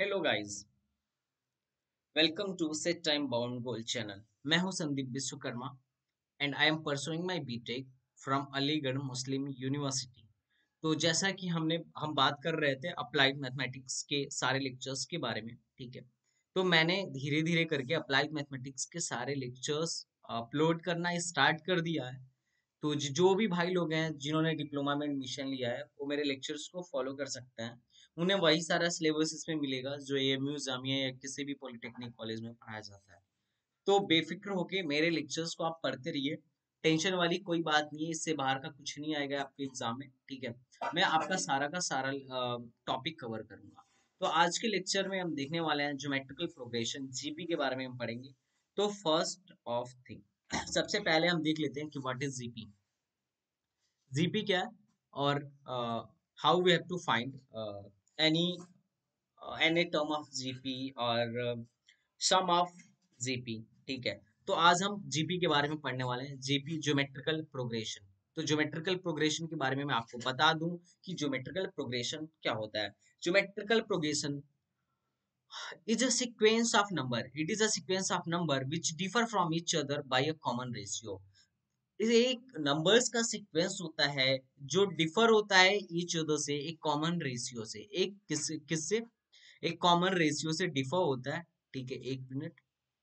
Hello guys, welcome to set time bound goal channel. मैं हूं Sandeep Vishwakarma and I am pursuing my BTech from Aligarh Muslim University. तो जैसा कि हम बात कर रहे थे अप्लाइड मैथमेटिक्स के सारे लेक्चर्स के बारे में, ठीक है। तो मैंने धीरे धीरे करके अप्लाइड मैथमेटिक्स के सारे लेक्चर्स अपलोड करना स्टार्ट कर दिया है। तो जो भी भाई लोग हैं जिन्होंने डिप्लोमा में एडमिशन लिया है वो मेरे लेक्चर्स को फॉलो कर सकते हैं। उन्हें वही सारा सिलेबस इसमें मिलेगा जो एएमयू जामिया या किसी भी पॉलिटेक्निक कॉलेज में पढ़ाया जाता है। तो बेफिक्र होके मेरे लेक्चर्स को आप पढ़ते रहिए। टेंशन वाली कोई बात नहीं है, इससे बाहर का कुछ नहीं आएगा आपके एग्जाम में, ठीक है। मैं आपका सारा का सारा टॉपिक कवर करूंगा। तो आज के लेक्चर में हम देखने वाले हैं ज्योमेट्रिकल प्रोग्रेशन जीपी के बारे में हम पढ़ेंगे। तो फर्स्ट ऑफ थिंग सबसे पहले हम देख लेते हैं कि व्हाट इज जीपी। जीपी क्या है और how we have to find any any term of GP और सम ऑफ जीपी, ठीक है। तो आज हम जीपी के बारे में पढ़ने वाले हैं, जीपी ज्योमेट्रिकल प्रोग्रेशन। तो ज्योमेट्रिकल प्रोग्रेशन के बारे में मैं आपको बता दूं कि ज्योमेट्रिकल प्रोग्रेशन क्या होता है। Geometrical progression is a sequence of number. It is a sequence of number which differ from each other by a common ratio. इसे एक नंबर्स का सीक्वेंस होता है जो डिफर होता है ईच अदर से एक कॉमन रेशियो से। एक किससे एक कॉमन रेशियो से डिफर होता है, ठीक है। एक मिनट।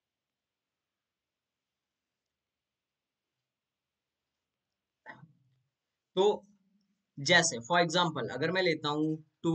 तो जैसे फॉर एग्जांपल अगर मैं लेता हूँ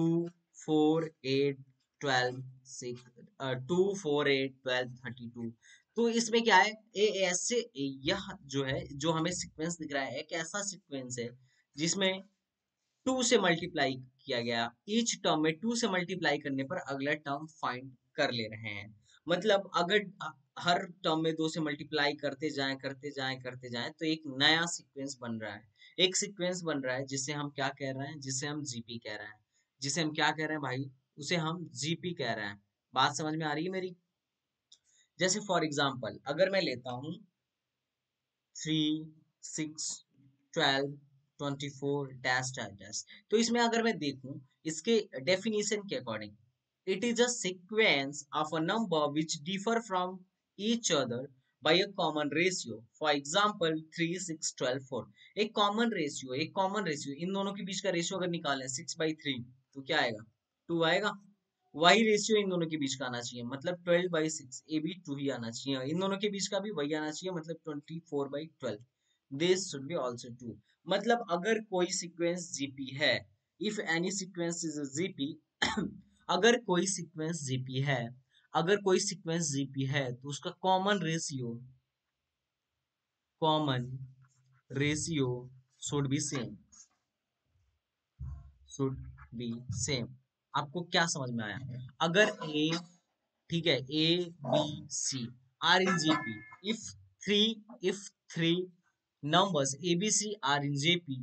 2 4 8 12 6 2 4 8 12 32। तो इसमें क्या है, ए ऐसे यह जो है जो हमें सीक्वेंस दिख रहा है एक ऐसा सीक्वेंस है जिसमें 2 से मल्टीप्लाई किया गया। ईच टर्म में 2 से मल्टीप्लाई करने पर अगला टर्म फाइंड कर ले रहे हैं। मतलब अगर हर टर्म में 2 से मल्टीप्लाई करते जाएं तो एक नया सीक्वेंस बन रहा है। एक सीक्वेंस बन रहा है जिसे हम क्या कह रहे हैं, जिसे हम जीपी कह रहे हैं। जिसे हम क्या कह रहे हैं भाई, उसे हम जीपी कह रहे हैं। बात समझ में आ रही है मेरी? जैसे फॉर एग्जाम्पल अगर मैं लेता हूँ 3 6 12 24 डैश डैश डैश। तो इसमें अगर मैं देखूं इसके डेफिनेशन के according, it is a sequence of a number which differ from each other by a common ratio. For example 3 6 12 4। एक कॉमन रेशियो इन दोनों के बीच का रेशियो अगर निकालें 6/3 तो क्या आएगा, 2 आएगा। वही रेशियो इन दोनों के बीच का आना चाहिए, मतलब 12/6, ये भी 2 ही आना चाहिए। इन दोनों के बीच का भी वही आना चाहिए, मतलब 24/12। This should be also 2। मतलब अगर कोई सीक्वेंस जीपी है, if any sequence is GP अगर कोई सीक्वेंस जीपी है, अगर कोई सीक्वेंस जीपी है तो उसका common ratio should be same, should be same. आपको क्या समझ में आया? अगर ए, ठीक है, A B C are in GP, if three if three numbers ABC are in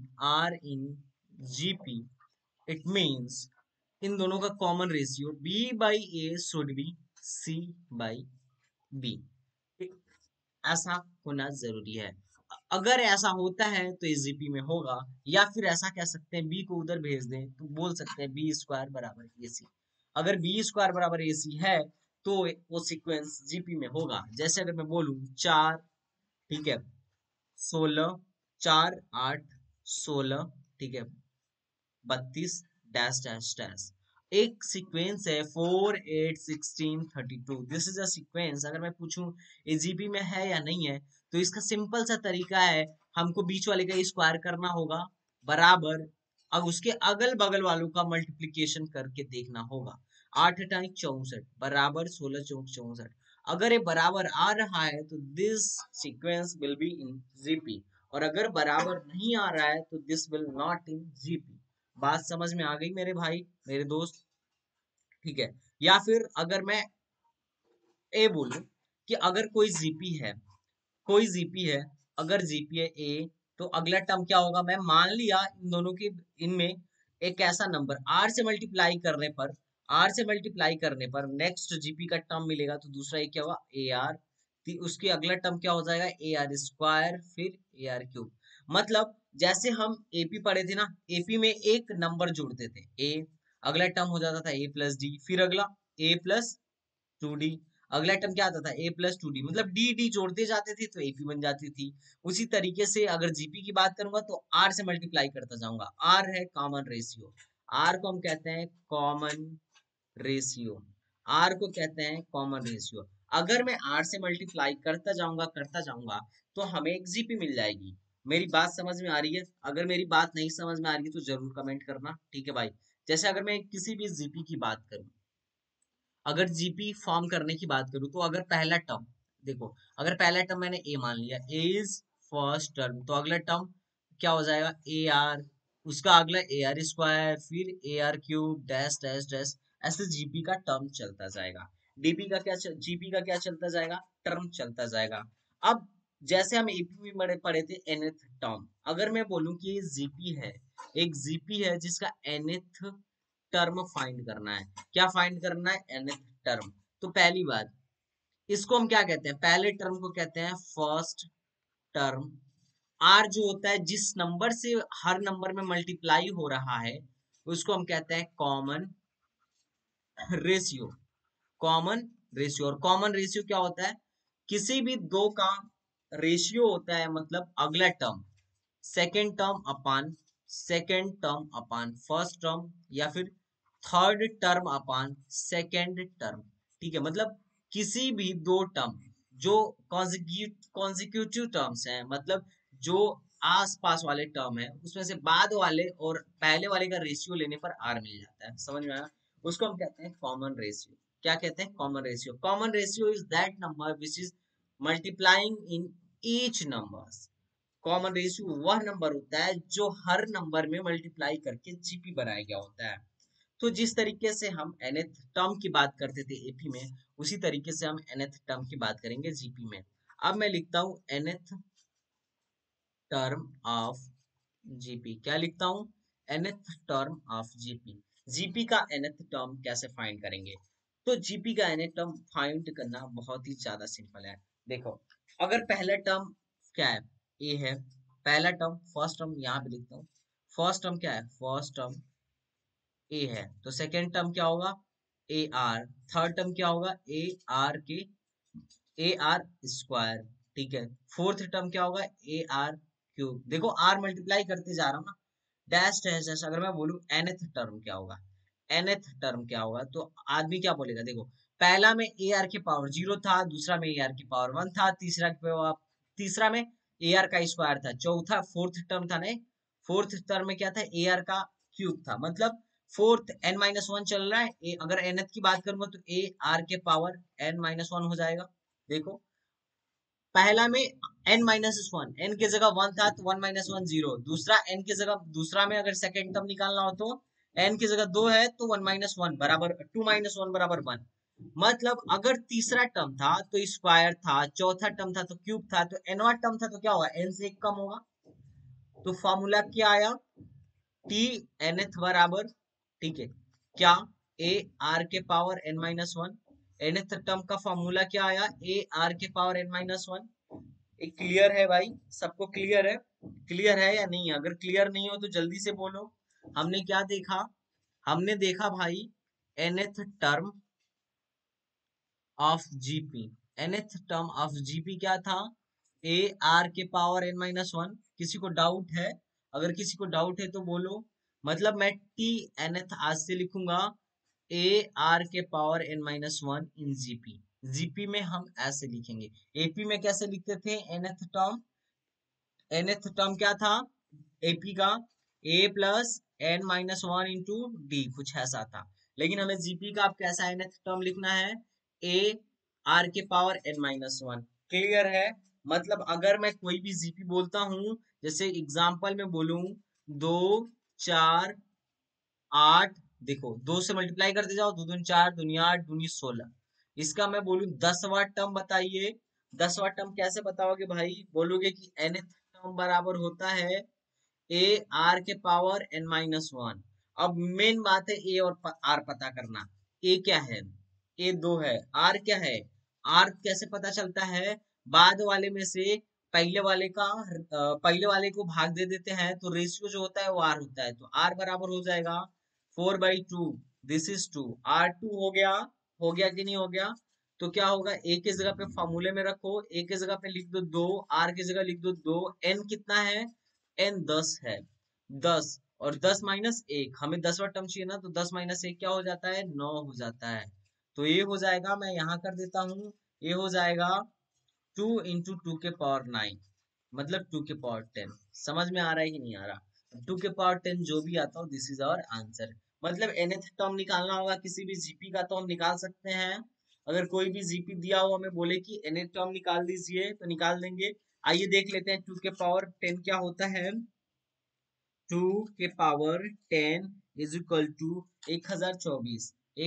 GP, it means इन दोनों का common ratio B by A should be C by B। ऐसा होना जरूरी है। अगर ऐसा होता है तो ये जीपी में होगा, या फिर ऐसा कह सकते हैं बी को उधर भेज दें तो बोल सकते हैं बी स्क्वायर बराबर ए सी। अगर बी स्क्वायर बराबर ए सी है तो वो सीक्वेंस जीपी में होगा। जैसे अगर मैं बोलूं 4, ठीक है, 16, 4 8 16, ठीक है, 32 डैश डैश डैश। एक सीक्वेंस है 4 8 16 32। This is a sequence. अगर मैं पूछूं एजीपी में है या नहीं है, तो इसका सिंपल सा तरीका है, हमको बीच वाले का स्क्वायर करना होगा बराबर, अब उसके अगल बगल वालों का मल्टीप्लीकेशन करके देखना होगा। 8 8 64 बराबर 16 चौक 64। अगर ये बराबर आ रहा है तो this sequence will be in GP, और अगर बराबर नहीं आ रहा है तो this will not in GP. बात समझ में आ गई मेरे भाई, मेरे दोस्त? ठीक है। या फिर अगर मैं ए बोलूं कि अगर कोई जीपी है, कोई जीपी है, अगर जीपी है ए, तो अगला टर्म क्या होगा? मैं मान लिया इन दोनों के, इनमें एक ऐसा नंबर आर से मल्टीप्लाई करने पर, आर से मल्टीप्लाई करने पर नेक्स्ट जीपी का टर्म मिलेगा, तो दूसरा ये क्या होगा? A R. उसके अगला टर्म क्या हो जाएगा? ए आर स्क्वायर, फिर ए आर क्यूब। मतलब जैसे हम एपी पढ़े थे ना, एपी में एक नंबर जोड़ते थे ए, अगला टर्म हो जाता था ए प्लस डी, फिर अगला ए प्लस टू डी। अगला टर्म क्या आता था, ए प्लस टू डी, मतलब डी डी जोड़ते जाते थे तो एपी बन जाती थी। उसी तरीके से अगर जीपी की बात करूंगा तो आर से मल्टीप्लाई करता जाऊंगा। आर है कॉमन रेशियो, आर को हम कहते हैं कॉमन रेशियो, आर को कहते हैं कॉमन रेशियो। अगर मैं आर से मल्टीप्लाई करता जाऊंगा तो हमें एक जीपी मिल जाएगी। मेरी बात समझ में आ रही है? अगर मेरी बात नहीं समझ में आ रही है तो जरूर कमेंट करना, ठीक है भाई। जैसे अगर मैं किसी भी जीपी की बात करूं, अगर जीपी फॉर्म करने की बात करूं तो अगर पहला टर्म देखो, अगर पहला टर्म मैंने ए मान लिया, ए इज फर्स्ट टर्म, तो अगला टर्म क्या हो जाएगा, ए आर, उसका अगला ए आर स्क्वायर, फिर ए R cube dash dash dash, ऐसे जीपी का टर्म चलता जाएगा। डीपी का क्या जीपी का क्या चलता जाएगा, टर्म चलता जाएगा। अब जैसे हम एपी में पढ़े थे एनथ टर्म, अगर मैं बोलूं कि ये जीपी है, एक जीपी है जिसका एनथ टर्म फाइंड करना है। क्या फाइंड करना है, nth टर्म। तो पहली बात, इसको हम क्या कहते हैं, पहले टर्म को कहते हैं फर्स्ट टर्म। आर जो होता है जिस नंबर से हर नंबर में मल्टीप्लाई हो रहा है उसको हम कहते हैं कॉमन रेशियो, कॉमन रेशियो। और कॉमन रेशियो क्या होता है, किसी भी दो का रेशियो होता है, मतलब अगला term second term upon first term, या फिर third term upon second term. ठीक है, मतलब किसी भी दो टर्म जो कॉन्जिक्यूटिव टर्म्स हैं, मतलब जो आसपास वाले टर्म है, उसमें से बाद वाले और पहले वाले का रेशियो लेने पर आर मिल जाता है। समझ में आया? उसको हम कहते हैं कॉमन रेशियो। क्या कहते हैं, common ratio. Common ratio is that number which is multiplying in each numbers. Common ratio वह नंबर होता है जो हर नंबर में मल्टीप्लाई करके जीपी बनाया गया होता है। तो जिस तरीके से हम nth टर्म की बात करते थे एपी में, उसी तरीके से हम nth टर्म की बात करेंगे जीपी में। अब मैं लिखता हूं nth टर्म ऑफ जीपी। क्या लिखता हूं, nth term of GP. GP का nth टर्म कैसे फाइंड करेंगे, तो जीपी का nth टर्म फाइंड करना बहुत ही ज्यादा सिंपल है। देखो, अगर पहला टर्म क्या है, ए है, पहला टर्म फर्स्ट टर्म यहाँ पे लिखता हूँ। फर्स्ट टर्म क्या है, फर्स्ट टर्म ए है, तो सेकेंड टर्म क्या होगा, ए आर। थर्ड टर्म क्या होगा, ए आर के ए आर स्क्वायर। ठीक है, फोर्थ टर्म क्या होगा, ए आर क्यूब। देखो आर मल्टीप्लाई करते जा रहा हूँ ना, डैश डैश डैश। अगर मैं बोलूँ nth टर्म क्या होगा, nth टर्म क्या होगा, तो आदमी क्या बोलेगा, देखो पहला में ए आर के पावर 0 था, दूसरा में ए आर की पावर 1 था, तीसरा में ए आर का स्क्वायर था, चौथा फोर्थ टर्म था नहीं, फोर्थ टर्म में क्या था, ए आर का क्यूब था। मतलब फोर्थ n-1 चल रहा है, अगर nth की बात करूंगा तो ए आर के पावर n-1 हो जाएगा। देखो पहला में n-1, n की जगह 1 था तो 1 - 1 0। दूसरा n की जगह, दूसरा में अगर सेकेंड टर्म निकालना हो तो n की जगह 2 है तो 1 - 1 बराबर 2 - 1 बराबर 1। मतलब अगर तीसरा टर्म था तो स्क्वायर था, चौथा टर्म था तो क्यूब था, तो nवां टर्म था तो क्या होगा, n से एक कम होगा। तो फॉर्मूला क्या आया, टी nth बराबर, ठीक है, क्या, ए आर के पावर n-1। nth टर्म का फॉर्मूला क्या आया, ए आर के पावर n-1। एक क्लियर है भाई, सबको क्लियर है? क्लियर है या नहीं? अगर क्लियर नहीं हो तो जल्दी से बोलो। हमने क्या देखा, हमने देखा भाई nth term of GP. nth term of GP क्या था, ए आर के पावर n-1। किसी को डाउट है? अगर किसी को डाउट है तो बोलो। मतलब मैं टी nth आज से लिखूंगा ए आर के power n-1 in GP. GP में हम ऐसे लिखेंगे, एपी में कैसे लिखते थे, nth टर्म, nth टर्म क्या था एपी का, a plus n-1 into D, कुछ ऐसा था। लेकिन हमें जीपी का अब कैसा nth टर्म लिखना है, a r के पावर n-1। क्लियर है? मतलब अगर मैं कोई भी जीपी बोलता हूं, जैसे एग्जांपल में बोलूं 2 4 8, देखो 2 से मल्टीप्लाई करते जाओ, 2 दूनी 4, दूनी 8, दूनी 16। इसका मैं बोलूं 10वां टर्म बताइए, 10वां टर्म कैसे बताओगे भाई, बोलोगे कि nth टर्म बराबर होता है ए आर के पावर n-1। अब मेन बात है ए और आर पता करना। ए क्या है, ए 2 है, आर क्या है, आर कैसे पता चलता है, बाद वाले में से पहले वाले को भाग दे देते हैं तो रेशियो जो होता है वो आर होता है, तो आर बराबर हो जाएगा 4/2, दिस इज 2, R2 हो गया हो गया कि नहीं हो गया? तो क्या होगा, ए की जगह पे फॉर्मूले में रखो, ए की जगह पे लिख दो 2, आर की जगह लिख दो 2, एन कितना है, एन 10 है, 10, और 10 माइनस एक, हमें 10वां टर्म चाहिए ना, तो 10 माइनस एक क्या हो जाता है, 9 हो जाता है। तो ये हो जाएगा, मैं यहाँ कर देता हूँ, ये हो जाएगा 2 इंटू 2 के पावर 9, मतलब 2 के पावर 10। समझ में आ रहा है कि नहीं आ रहा? 2 के पावर 10 जो भी आता हो, दिस इज आवर आंसर। मतलब nth टर्म निकालना होगा किसी भी जीपी का तो हम निकाल सकते हैं। अगर कोई भी जीपी दिया हो, हमें बोले कि nth टर्म निकाल दीजिए, तो निकाल देंगे। आइए देख लेते हैं 2 के पावर 10 क्या होता है। 2 के पावर 10 इज इक्वल टू 1024,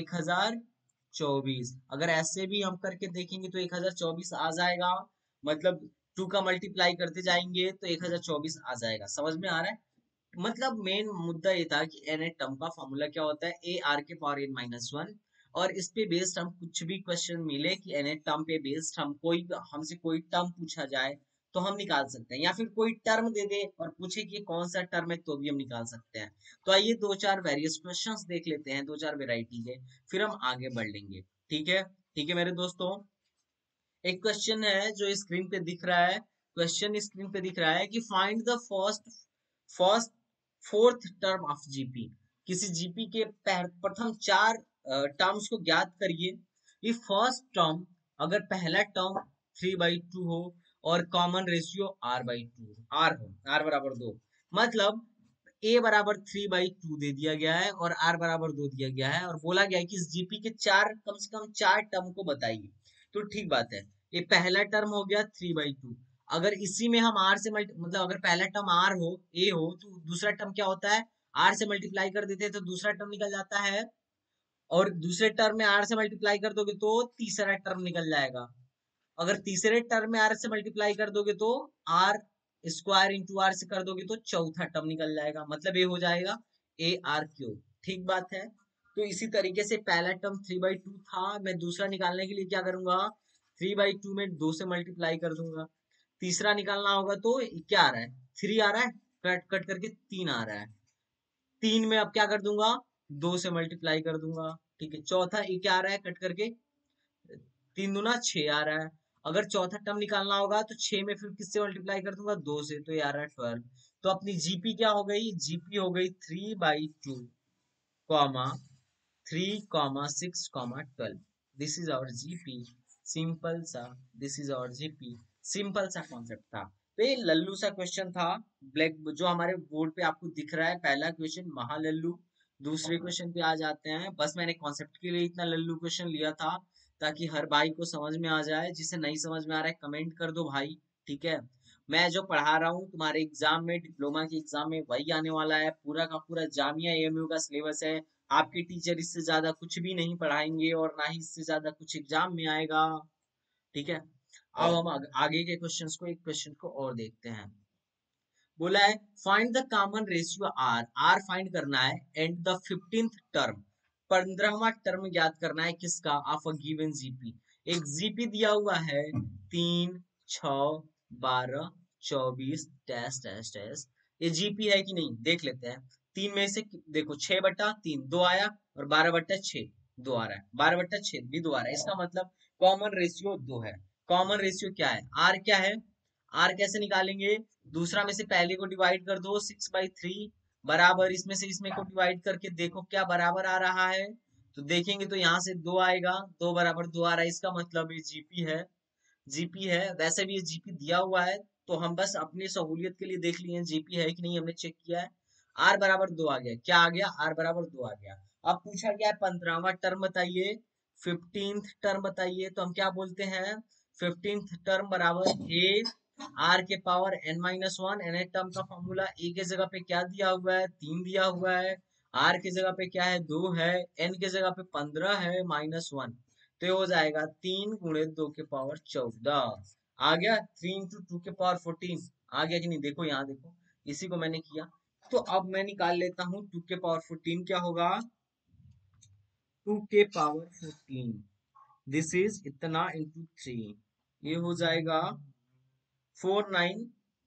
1024। अगर ऐसे भी हम करके देखेंगे तो 1024 आ जाएगा, मतलब 2 का मल्टीप्लाई करते जाएंगे तो 1024 आ जाएगा। समझ में आ रहा है? मतलब मेन मुद्दा ये था कि एन टर्म का फॉर्मूला क्या होता है, ए आर के पावर n-1। और इस पे बेस्ड हम कुछ भी क्वेश्चन मिले कि एन टर्म पे बेस्ड हम कोई हमसे कोई टर्म पूछा जाए तो हम निकाल सकते हैं, या फिर कोई टर्म दे दे और पूछे कि कौन सा टर्म है तो भी हम निकाल सकते हैं। तो आइए दो चार वेरियस क्वेश्चंस देख लेते हैं, दो चार वेराइटी के, फिर हम आगे बढ़ लेंगे। ठीक है, ठीक है मेरे दोस्तों। एक क्वेश्चन है जो स्क्रीन पे दिख रहा है, क्वेश्चन स्क्रीन पे दिख रहा है कि find the first fourth term of GP. किसी जीपी के प्रथम चार टर्म्स को ज्ञात करिए। ये फर्स्ट टर्म, अगर पहला टर्म 3/2 हो और कॉमन रेशियो r/2 आर हो, r बराबर 2, मतलब a बराबर 3/2 दे दिया गया है और r बराबर 2 दिया गया है, और बोला गया है कि इस जीपी के चार, कम से कम चार टर्म को बताइए। तो ठीक बात है, ये पहला टर्म हो गया 3/2। अगर इसी में हम r से मतलब अगर पहला टर्म r हो, a हो, तो दूसरा टर्म क्या होता है, r से मल्टीप्लाई कर देते हैं तो दूसरा टर्म निकल जाता है, और दूसरे टर्म में r से मल्टीप्लाई कर दोगे तो तीसरा टर्म निकल जाएगा। अगर तीसरे टर्म में r से मल्टीप्लाई कर दोगे तो r स्क्वायर इंटू आर से कर दोगे तो चौथा टर्म निकल जाएगा, मतलब ये हो जाएगा AR3। ठीक बात है। तो इसी तरीके से पहला टर्म 3/2 था, मैं दूसरा निकालने के लिए क्या करूंगा, 3/2 में 2 से मल्टीप्लाई कर दूंगा। तीसरा निकालना होगा तो क्या आ रहा है, 3 आ रहा है, कट कट करके 3 आ रहा है। 3 में अब क्या कर दूंगा, 2 से मल्टीप्लाई कर दूंगा। ठीक है, चौथा ये क्या आ रहा है, कट करके 3 दूना 6 आ रहा है। अगर चौथा टर्म निकालना होगा तो 6 में फिर किससे मल्टीप्लाई कर दूंगा, 2 से, तो ये आ रहा है 12। तो अपनी जीपी क्या हो गई, जीपी हो गई 3/2 comma 3, 6, 12। This is our GP. Simple सा, this is our GP. Simple सा कॉन्सेप्ट था। तो ये लल्लू सा क्वेश्चन था, ब्लैक जो हमारे बोर्ड पे आपको दिख रहा है, पहला क्वेश्चन महालल्लू। दूसरे क्वेश्चन पे आ जाते हैं, बस मैंने कॉन्सेप्ट के लिए इतना लल्लू क्वेश्चन लिया था ताकि हर भाई को समझ में आ जाए। जिसे नहीं समझ में आ रहा है कमेंट कर दो भाई, ठीक है। मैं जो पढ़ा रहा हूँ तुम्हारे एग्जाम में, डिप्लोमा के एग्जाम में वही आने वाला है, पूरा का पूरा जामिया एएमयू का सिलेबस है। आपके टीचर इससे ज्यादा कुछ भी नहीं पढ़ाएंगे और ना ही इससे ज्यादा कुछ एग्जाम में आएगा। ठीक है, अब हम आगे के क्वेश्चंस को, एक क्वेश्चन को और देखते हैं। बोला है find the common ratio R, R find करना है, एंड द 15th टर्म, 15वां टर्म ज्ञात करना है किसका, ऑफ अ गिवन जीपी। एक जीपी दिया हुआ है 3, 6, 12, 24 डैश डैश डैश। ये जीपी है कि नहीं देख लेते हैं। 3 में से देखो 6/3 2 आया, और 12/6 2 आ रहा है, 12/6 भी 2 आ रहा है, इसका मतलब कॉमन रेशियो 2 है। कॉमन रेशियो क्या है, आर क्या है, आर कैसे निकालेंगे, दूसरा में से पहले को डिवाइड कर दो 6/3, बराबर इसमें से इसमें को डिवाइड करके देखो क्या बराबर आ रहा है। तो देखेंगे तो यहाँ से 2 आएगा, 2 बराबर 2 आ रहा है, इसका मतलब ये जीपी है। जीपी है, वैसे भी ये जीपी दिया हुआ है, तो हम बस अपनी सहूलियत के लिए देख लिए जीपी है कि नहीं, हमने चेक किया है। आर बराबर 2 आ गया, क्या आ गया, आर बराबर 2 आ गया। अब पूछा गया है 15वां टर्म बताइए, 15th टर्म बताइए, तो हम क्या बोलते हैं, 15th टर्म बराबर ए आर के पावर n-1। एन टर्म का फॉर्मूला, ए के जगह पे क्या दिया हुआ है, 3 दिया हुआ है, आर के जगह पे क्या है, 2 है, एन के जगह पे 15 है -1। तो ये हो जाएगा 3 × 2 के पावर 14 आ गया, 3 × 2 के पावर 14 आ गया कि नहीं, देखो यहाँ देखो, इसी को मैंने किया। तो अब मैं निकाल लेता हूँ 2 के पावर 14 क्या होगा, 2 के पावर 14 दिस इज इतना इंटू 3, ये हो जाएगा 49,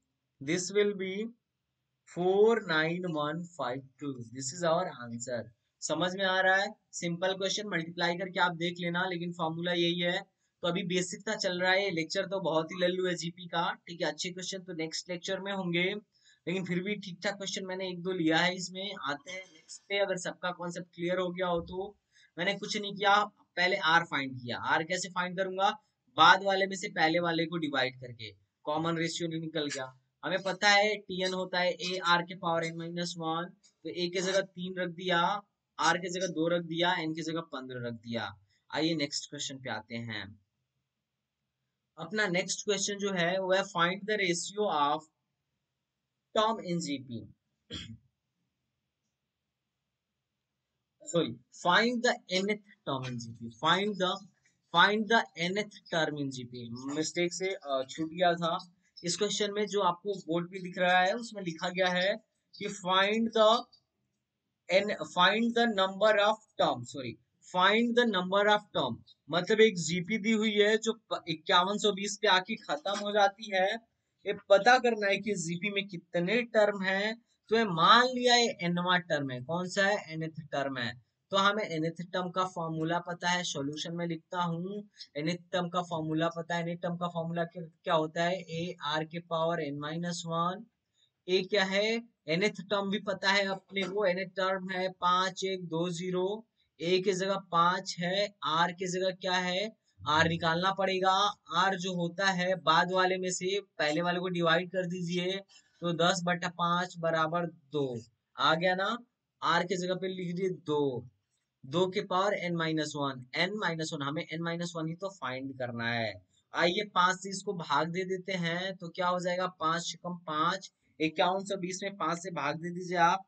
this will be 49152। This is our answer. समझ में आ रहा है? सिंपल क्वेश्चन, मल्टीप्लाई करके आप देख लेना, लेकिन फॉर्मूला यही है। तो अभी बेसिक का चल रहा है, लेक्चर तो बहुत ही लल्लू है जीपी का, ठीक है। अच्छे क्वेश्चन तो नेक्स्ट लेक्चर में होंगे, लेकिन फिर भी ठीक ठाक क्वेश्चन मैंने एक दो लिया है इसमें। आते हैं नेक्स्ट पे, अगर सबका कॉन्सेप्ट क्लियर हो गया हो तो। मैंने कुछ नहीं किया, पहले आर फाइंड किया। आर कैसे फाइंड करूंगा? बाद वाले में से पहले वाले को डिवाइड करके, कॉमन रेशियो निकल गया। हमें पता है टीएन होता है ए आर के पावर एन माइनस वन, तो ए की जगह 3 रख दिया, आर की जगह 2 रख दिया, एन की जगह 15 रख दिया। आइए नेक्स्ट क्वेश्चन पे आते हैं। अपना नेक्स्ट क्वेश्चन जो है वो है find the ratio of term in GP, sorry, find the nth term in GP, find the nth term in GP. Mistake से छूट गया था। इस क्वेश्चन में जो आपको बोर्ड पे दिख रहा है उसमें लिखा गया है कि find the number of term, sorry, find the number of term. मतलब एक जीपी दी हुई है जो 5120 पे आके खत्म हो जाती है। ये पता करना है कि जीपी में कितने टर्म हैं। तो ये मान लिया ये एनवा टर्म है, कौन सा है? nth टर्म है। तो हमें nth टर्म का फॉर्मूला पता है, सॉल्यूशन में लिखता हूँ। nth टर्म का फॉर्मूला पता है, nth टर्म का फॉर्मूला क्या होता है? ए आर के power N minus one. A क्या है? nth टर्म भी पता है अपने को, nth टर्म है 5120। ए की जगह 5 है, आर की जगह क्या है? आर निकालना पड़ेगा। आर जो होता है बाद वाले में से पहले वाले को डिवाइड कर दीजिए, तो 10/5 बराबर 2 आ गया ना। आर की जगह पे लिख दिए 2, 2 के power N minus one, n minus one, हमें एन माइनस वन ही तो फाइंड करना है। आइए 5 से इसको भाग दे देते हैं, तो क्या हो जाएगा? 5 कम 5, 5120 में 5 से भाग दे दीजिए आप।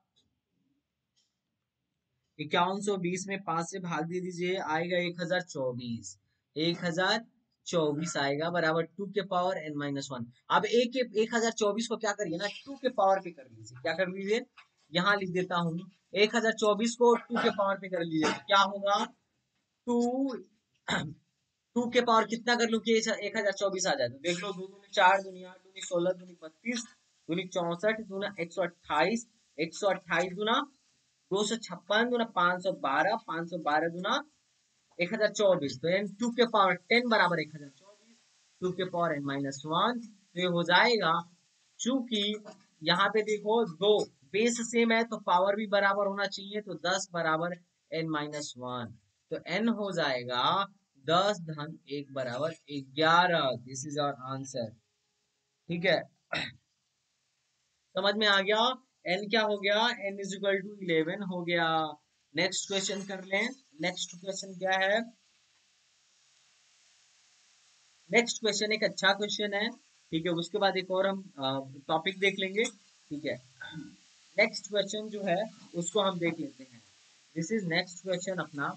5120 में 5 से भाग दे दीजिए, आएगा 1024। 1024 आएगा बराबर 2 के पावर एन माइनस वन। अब एक 1024 को क्या करिए ना, 2 के पावर पे कर लीजिए। क्या कर लीजिए? यहाँ लिख देता हूँ, 1024 को 2 के पावर पे कर लीजिए, तो क्या होगा? 2, 2 के पावर कितना कर लू कि 1024 आ जाए? तो देख लो, 2 दूनी 4, दूनी 8, दूनी 16, दूनी 32, दूनी 64, दूना 128, 128 दूना 256, दूना 512, 512 दूना 1024। तो एन 2 के पावर 10 बराबर 1024, 2 के पावर एन माइनस वन। तो ये हो जाएगा, चूंकि यहाँ पे देखो दो बेस सेम है तो पावर भी बराबर होना चाहिए, तो 10 बराबर एन माइनस वन। तो एन हो जाएगा 10 धन 1 बराबर 11। दिस इज आवर आंसर, ठीक है। समझ में आ गया? एन क्या हो गया? एन इज इक्वल टू 11 हो गया। नेक्स्ट क्वेश्चन कर लें। नेक्स्ट क्वेश्चन क्या है? नेक्स्ट क्वेश्चन एक अच्छा क्वेश्चन है, ठीक है। उसके बाद एक और हम टॉपिक देख लेंगे, ठीक है। नेक्स्ट क्वेश्चन जो है उसको हम देख लेते हैं। दिस इज नेक्स्ट क्वेश्चन अपना।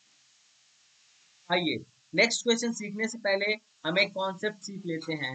आइए नेक्स्ट क्वेश्चन सीखने से पहले हम एक कॉन्सेप्ट सीख लेते हैं।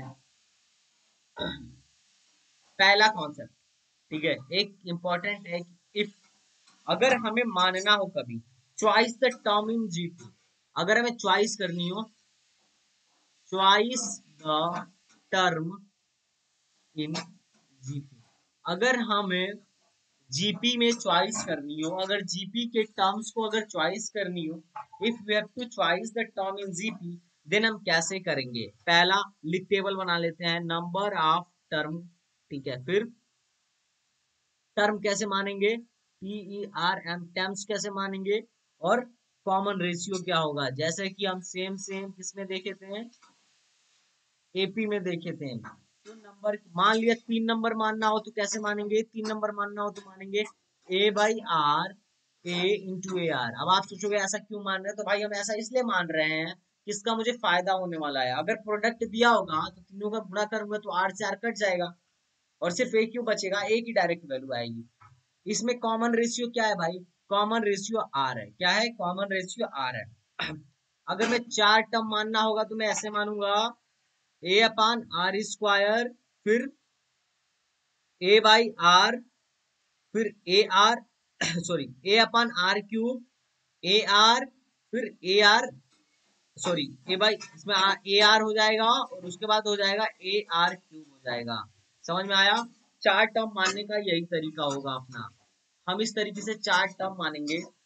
पहला कॉन्सेप्ट, ठीक है, एक इंपॉर्टेंट है कि इफ, अगर हमें मानना हो कभी, choice the term in GP, अगर हमें चॉइस करनी हो, choice the term in GP, अगर हमें जीपी में चॉइस करनी हो, अगर जीपी के टर्म्स को अगर चॉइस करनी हो, if we have to choice the term in GP, then हम कैसे करेंगे? पहला लिख टेबल बना लेते हैं, नंबर ऑफ टर्म, ठीक है। फिर टर्म कैसे मानेंगे? TERM, टर्म्स कैसे मानेंगे? और कॉमन रेशियो क्या होगा, जैसे कि हम सेम सेम किसमें देखे थे? एपी में देखे थे। तो नंबर मान लिया 3 नंबर मानना हो तो कैसे मानेंगे? 3 नंबर मानना हो तो मानेंगे a by r, a into a r. अब आप सोचोगे ऐसा क्यों मान रहे हैं? तो भाई हम ऐसा इसलिए मान रहे हैं कि इसका मुझे फायदा होने वाला है। अगर प्रोडक्ट दिया होगा तो तीनों का गुणा करूंगा तो आर से आर कट जाएगा, और सिर्फ एक क्यों बचेगा? एक ही डायरेक्ट वैल्यू आएगी। इसमें कॉमन रेशियो क्या है भाई? कॉमन रेशियो आर है। क्या है? कॉमन रेशियो आर है। अगर मैं 4 टर्म मानना होगा तो मैं ऐसे मानूंगा, ए अपान आर स्क्वायर, फिर ए बाई आर, फिर ए r, sorry, a upon r cube, a r, फिर ए आर, सॉरी, ए बाई, इसमें ए आर हो जाएगा और उसके बाद हो जाएगा ए आर क्यूब हो जाएगा। समझ में आया? 4 टर्म मानने का यही तरीका होगा अपना। हम इस तरीके से 4 टर्म मानेंगे,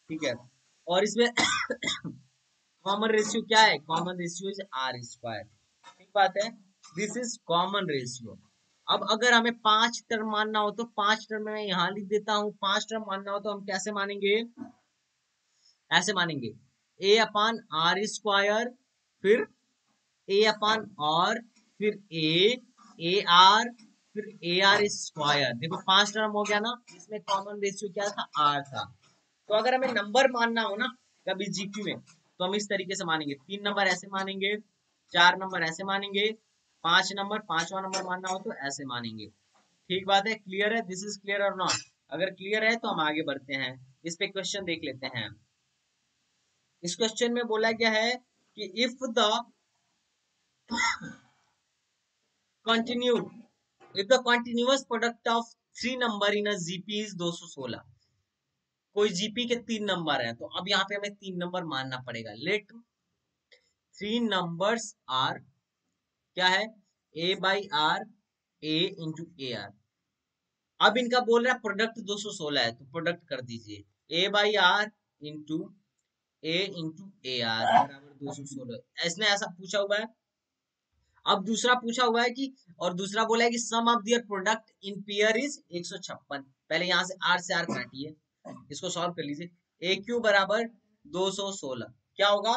ठीक है। और इसमें कॉमन रेशियो क्या है, common ratio is r square, ठीक बात है। This is common ratio. अब अगर हमें 5 टर्म मानना हो तो 5 टर्म में यहाँ लिख देता हूँ। 5 टर्म मानना हो तो हम कैसे मानेंगे, ऐसे मानेंगे, ए अपान आर स्क्वायर, फिर ए अपान और, फिर ए आर, फिर ए आर स्क्वायर। देखो 5 टर्म हो गया ना, इसमें कॉमन रेशियो क्या था, आर था। तो अगर हमें नंबर मानना हो ना कभी जीक्यू में, तो हम इस तरीके से मानेंगे, 3 नंबर ऐसे मानेंगे, 4 नंबर ऐसे मानेंगे, 5 नंबर, 5वां नंबर मानना हो तो ऐसे मानेंगे। ठीक बात है, क्लियर है, दिस इज क्लियर और नॉट। अगर क्लियर है तो हम आगे बढ़ते हैं, इस पे क्वेश्चन देख लेते हैं। इस क्वेश्चन में बोला गया है कि if the continued if the continuous product of 3 number in a GP is 216, कोई जीपी के 3 नंबर है, तो अब यहाँ पे हमें 3 नंबर मानना पड़ेगा। लेट 3 नंबर्स आर, क्या है, a by r, a into a r. अब इनका बोल रहा है प्रोडक्ट 216 है, तो प्रोडक्ट कर दीजिए, a by r into a r बराबर 216। इसने ऐसा पूछा हुआ है। अब दूसरा पूछा हुआ है कि, और दूसरा बोला है कि sum of their product in pair is 156। पहले यहां से आर काटिए, इसको सॉल्व कर लीजिए। ए क्यू बराबर 216 क्या होगा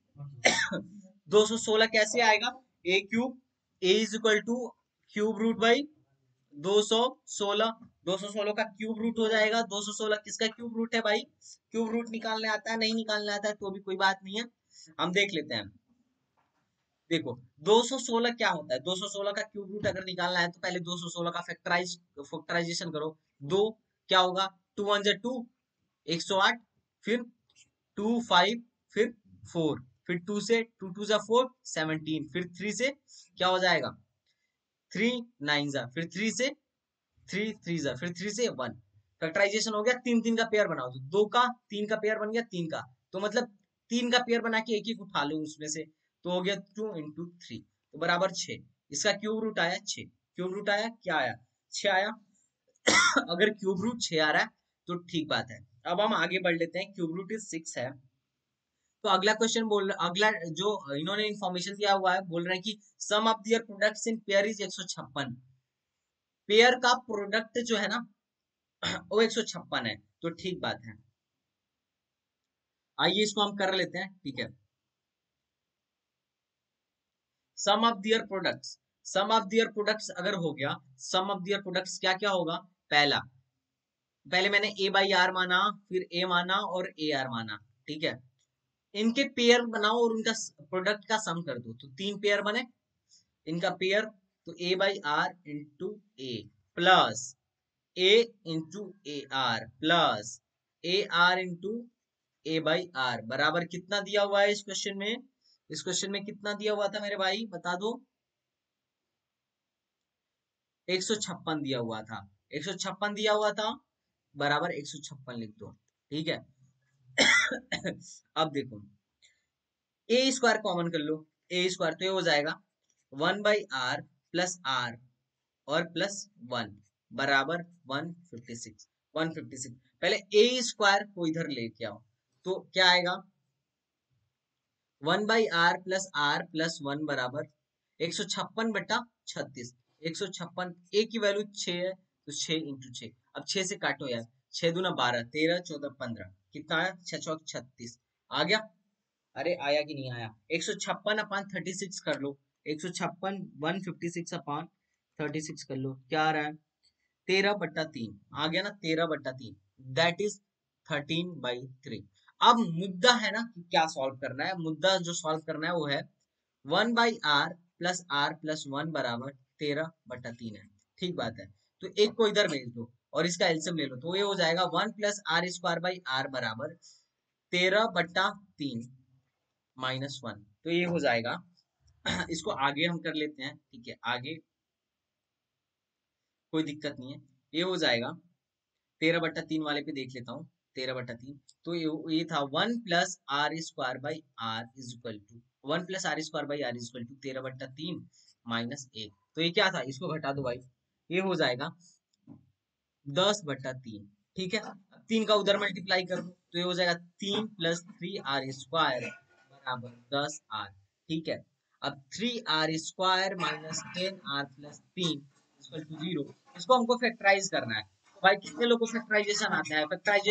216 कैसे आएगा, a cube, a is equal to cube root by 216। 216 का क्यूब रूट हो जाएगा। 216 किसका क्यूब रूट है भाई, क्यूब रूट निकालने आता है, नहीं निकालने आता है तो भी कोई बात नहीं है, हम देख लेते हैं। देखो 216 क्या होता है, 216 का क्यूब रूट अगर निकालना है तो पहले 216 का फैक्टराइजेशन करो। दो क्या होगा, 2 1 जा 2, 108, फिर 2 5, फिर 4, फिर 2 से 2 2 जा 4 17, फिर 3 से क्या हो जाएगा 3 9 जा, फिर 3 से 3 3 जा, फिर 3 से 1। फैक्टराइजेशन हो गया, 3 3 का पेयर बनाओ, तो 2 का 3 का पेयर बन गया, 3 का, तो मतलब 3 का पेयर बना के एक एक उठा लो उसमें से, तो हो गया 2 इंटू 3, तो बराबर 6। इसका क्यूब रूट आया 6, क्यूब रूट आया क्या आया 6 आया। अगर क्यूब रूट 6 आ रहा है तो ठीक बात है। अब हम आगे बढ़ लेते हैं, क्यूब रूट इज 6 है। तो अगला क्वेश्चन अगला जो इन्होंने इंफॉर्मेशन दिया हुआ है, बोल रहे हैं कि sum of their products in pair is 156। Pair का प्रोडक्ट जो है ना वो 156 है, तो ठीक बात है। आइए इसको हम कर लेते हैं, ठीक है। Sum of their products, sum of their products अगर हो गया, सम ऑफ दियर प्रोडक्ट्स क्या क्या होगा, पहला, पहले मैंने ए बाई आर माना, फिर ए माना और ए आर माना, ठीक है। इनके पेयर बनाओ और उनका प्रोडक्ट का सम कर दो, तो 3 पेयर बने इनका पेयर, तो a by r into a plus a into a r plus a r into a by r बराबर कितना दिया हुआ है इस क्वेश्चन में, इस क्वेश्चन में कितना दिया हुआ था मेरे भाई बता दो, 156 दिया हुआ था, 156 दिया हुआ था, बराबर 156 लिख दो, ठीक है। अब देखो ए स्क्वायर कॉमन कर लो, ए स्क्वायर तो ये हो जाएगा 1/r प्लस आर और प्लस 1 बराबर 156, 156। पहले ए स्क्वायर को इधर लेके आओ, तो क्या आएगा 1/r प्लस आर प्लस 1 बराबर 156/36। 156, ए की वैल्यू 6 है, तो 6 इंटू 6। अब 6 से काटो यार, 6 दूना 12, 13 14 15, कितना आया 6 चौक 36 आ गया। अरे आया कि नहीं आया, 156/36 कर लो, 156 156 अपॉन 36 कर लो, क्या आ रहा है 13/3 आ गया ना, 13/3 दैट इज 13/3। अब मुद्दा है ना कि क्या सॉल्व करना है, मुद्दा जो सॉल्व करना है वो है 1/r+r+1 बराबर 13/3 है, ठीक बात है। तो एक को इधर भेज दो और इसका एलसीएम ले लो, तो ये हो जाएगा 1+r² बराबर 13/3 -1, तो ये हो जाएगा। इसको आगे हम कर लेते हैं, ठीक है, आगे कोई दिक्कत नहीं है, ये हो जाएगा 13/3 वाले पे देख लेता हूँ, 13/3, तो ये था 1+r² 13/3 -1, तो ये क्या था, इसको घटा दो भाई, ये हो जाएगा 10/3, ठीक है। 3 का उधर मल्टीप्लाई कर दो तो ये हो जाएगा 3 प्लस 3r² बराबर 10r। ठीक है, अब 3r² minus 10r plus 3 equal to 0। इसको हमको फैक्टराइज करना है। तो भाई कितने लोगों को फैक्टराइजेशन आता है?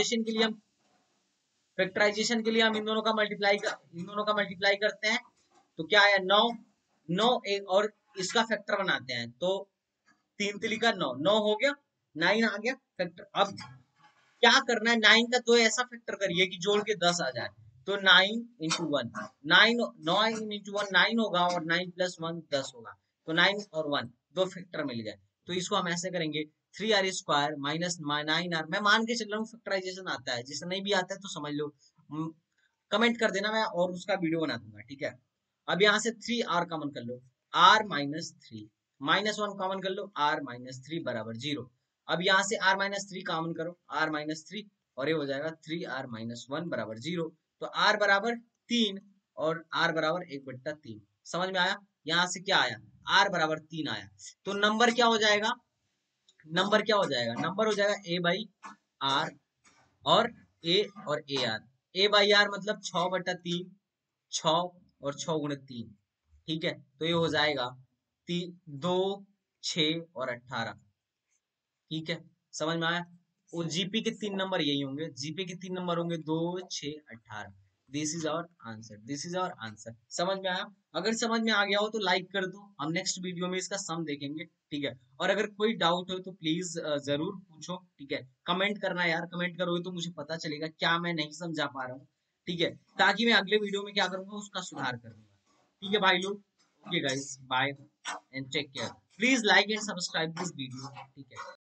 फैक्टराइजेशन के लिए हम इन दोनों का मल्टीप्लाई करते हैं। तो क्या आया? 9। 9 एक और इसका फैक्टर बनाते हैं तो 3 तिली का 9, 9 हो गया, 9 आ गया फैक्टर। अब क्या करना है? 9 का तो ऐसा फैक्टर करिए कि जोड़ के 10 आ जाए। तो 9 इंटू 1, 9 इंटू 1 9 होगा और 9 प्लस 1 10 होगा। तो 9 और 1 दो फैक्टर मिल गए। तो इसको हम ऐसे करेंगे 3r² माइनस 9r। मैं मान के चल रहा हूँ फैक्टराइजेशन आता है, जिसे नहीं भी आता है तो समझ लो, कमेंट कर देना, मैं और उसका वीडियो बना दूंगा। ठीक है, अब यहाँ से 3r कॉमन कर लो, r माइनस 3 माइनस 1 कॉमन कर लो, r माइनस 3 बराबर 0। अब यहाँ से r माइनस 3 कॉमन करो, r माइनस 3 और ये हो जाएगा 3r माइनस 1 बराबर 0। तो r बराबर 3 और r बराबर 1/3। समझ में आया? यहाँ से क्या आया? r बराबर 3 आया। तो नंबर क्या हो जाएगा? नंबर क्या हो जाएगा? नंबर हो जाएगा a बाई r और a और AR। a बाई आर मतलब 6/3, 6 और 6 गुणे 3। ठीक है, तो ये हो जाएगा 2, 6 और 18। ठीक है, समझ में आया? और जीपी के 3 नंबर यही होंगे, जीपी के 3 नंबर होंगे 2, 6, 18। This is our answer, this is our answer. समझ में आया? अगर समझ में आ गया हो तो लाइक कर दो, हम नेक्स्ट वीडियो में इसका सम देखेंगे। ठीक है, और अगर कोई डाउट हो तो प्लीज जरूर पूछो। ठीक है, कमेंट करना यार, कमेंट करोगे तो मुझे पता चलेगा क्या मैं नहीं समझा पा रहा हूँ। ठीक है, ताकि मैं अगले वीडियो में क्या करूंगा उसका सुधार करूंगा। ठीक है भाई लोग, okay guys, bye and take care. Please like and subscribe this video. ठीक है।